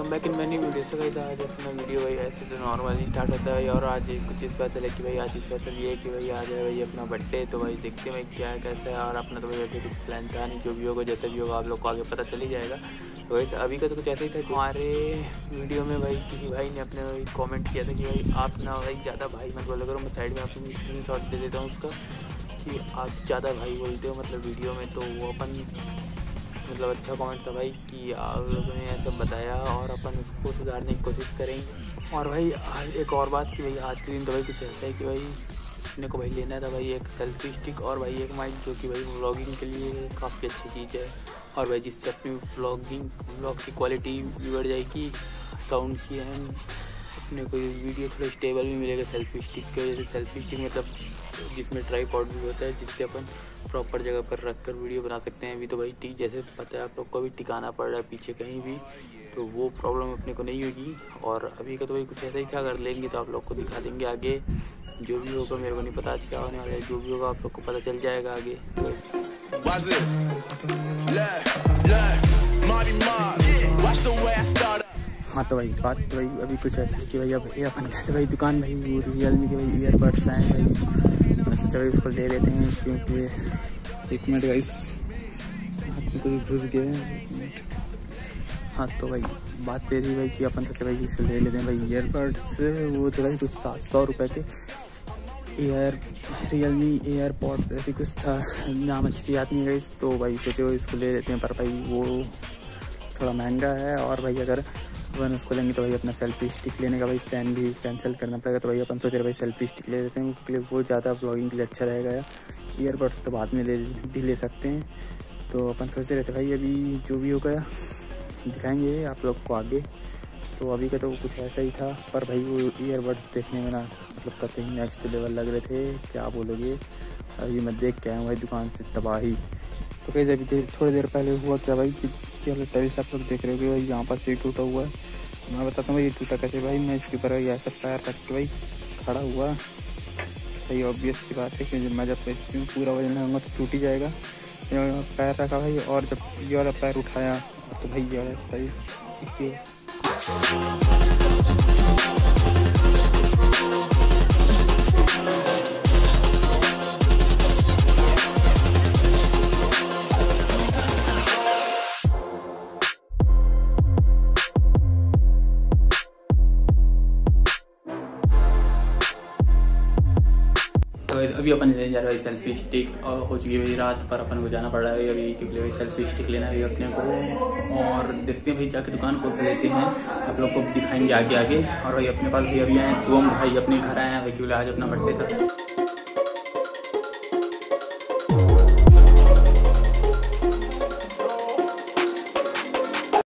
Welcome back in many video. से भाई आज अपना वीडियो भाई ऐसे तो नॉर्मली स्टार्ट होता है और आज कुछ स्पेशल है कि भाई आज स्पेशल ये है कि भाई आज है भाई अपना बर्थडे। तो भाई देखते हैं भाई क्या है कैसा है। और अपना तो भाई वैसे कुछ प्लान था नहीं, जो भी होगा जैसे भी होगा आप लोग को आगे पता चल ही जाएगा। तो वैसे अभी का तो कुछ ऐसे ही था। हमारे वीडियो में भाई किसी भाई ने अपने भाई कॉमेंट किया था कि भाई आप ना भाई ज़्यादा भाई मत बोला करो। मैं साइड में आपको स्क्रीन शॉट दे देता हूँ उसका कि आप ज़्यादा भाई बोलते हो मतलब वीडियो में। तो वो अपन मतलब अच्छा कमेंट था भाई कि आप लोगों ने ऐसा बताया और अपन उसको सुधारने की कोशिश करेंगे। और भाई एक और बात कि भाई आज के दिन तो भाई कुछ ऐसा है कि भाई अपने को भाई लेना था भाई एक सेल्फी स्टिक और भाई एक माइक, जो कि भाई व्लॉगिंग के लिए काफ़ी अच्छी चीज़ है। और भाई जिससे अपनी व्लॉग की क्वालिटी भी बढ़ जाएगी, साउंड की एंड अपने को वीडियो थोड़ा स्टेबल भी मिलेगा सेल्फी स्टिक की वजह से। सेल्फी स्टिक मतलब जिसमें ट्राइपॉड भी होता है, जिससे अपन प्रॉपर जगह पर रख कर वीडियो बना सकते हैं। अभी तो भाई जैसे पता है आप लोग को भी टिकाना पड़ रहा है पीछे कहीं भी, तो वो प्रॉब्लम अपने को नहीं होगी। और अभी का तो भाई कुछ ऐसा ही था, अगर लेंगे तो आप लोग को दिखा देंगे आगे। जो भी होगा मेरे को नहीं पता आज क्या होने वाला है, जो भी होगा आप लोग को पता चल जाएगा आगे। हाँ तो भाई बात तो भाई अभी कुछ ऐसा कि भाई अब अपन कैसे भाई दुकान भाई वो रियलमी के भाई ईयरबड्स आए हैं भाई। मैं सोचा भाई उसको ले लेते हैं क्योंकि एक मिनट गाइस कोई घुस गए। हाँ तो भाई बात ये थी भाई कि अपन सोचा भाई इसको ले लेते हैं भाई ईयरबड्स। वो तो भाई कुछ 700 रुपये के रियलमी एयरपॉड्स ऐसे कुछ था, नाम अच्छी याद नहीं है। तो भाई सोचे भाई इसको ले लेते हैं, पर भाई वो थोड़ा महंगा है। और भाई अगर अपन उसको लेंगे तो भाई अपना सेल्फी स्टिक लेने का भाई प्लान भी कैंसिल करना पड़ेगा। तो भाई अपन सोच रहे भाई सेल्फी स्टिक ले लेते हैं क्योंकि वो ज़्यादा व्लॉगिंग के लिए अच्छा रहेगा। या ईयरबड्स तो बाद में ले सकते हैं। तो अपन सोच रहे थे भाई अभी जो भी होगा दिखाएंगे आप लोग को आगे। तो अभी का तो कुछ ऐसा ही था, पर भाई वो ईयरबड्स देखने में ना मतलब कतई नेक्स्ट लेवल लग रहे थे, क्या बोलोगे। अभी मैं देख के आया हूँ भाई दुकान से तबाही। तो कैसे अभी थोड़ी देर पहले हुआ क्या भाई कि क्या लगता है आप लोग देख रहे हो भाई यहाँ पर सीट टूटा हुआ है। मैं बताता हूँ भाई ये टूटा कैसे। भाई मैं इसके ऊपर ऐसा पैर रख के भाई खड़ा हुआ, भाई ऑब्वियस सी बात है कि मैं जब पूरा वजन लगाऊंगा तो टूट ही जाएगा। पैर रखा भाई और जब ये वाला पैर उठाया तो भाई ये वाला भाई इसलिए अभी अपन लेने जा रहे हैं सेल्फी स्टिक। और हो चुकी है भाई रात, पर अपन को जाना पड़ रहा है अभी क्योंकि भाई सेल्फी स्टिक लेना है अपने को। और देखते हैं भाई जाके दुकान खोल लेते हैं, आप लोग को दिखाएंगे आगे आगे। और भाई अपने पास भी अभी आए शिवम भाई अपने घर आए हैं भाई क्योंकि आज अपना बर्थडे था।